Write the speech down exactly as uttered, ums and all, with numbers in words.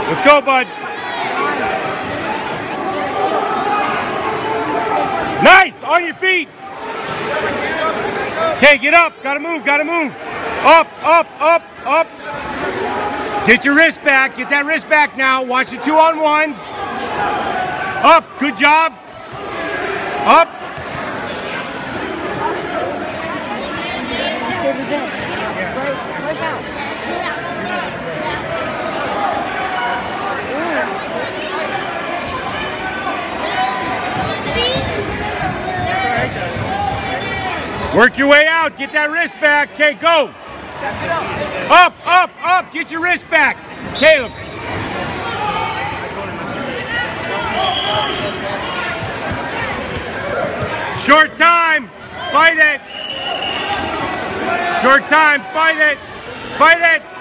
Let's go, bud. Nice, on your feet. Okay, get up, gotta move, gotta move. Up, up, up, up. Get your wrist back, get that wrist back now. Watch the two on ones. Up, good job. Up. Push out. Work your way out, get that wrist back. Okay, go. Up, up, up, get your wrist back. Caleb. Short time, fight it. Short time, fight it. Fight it.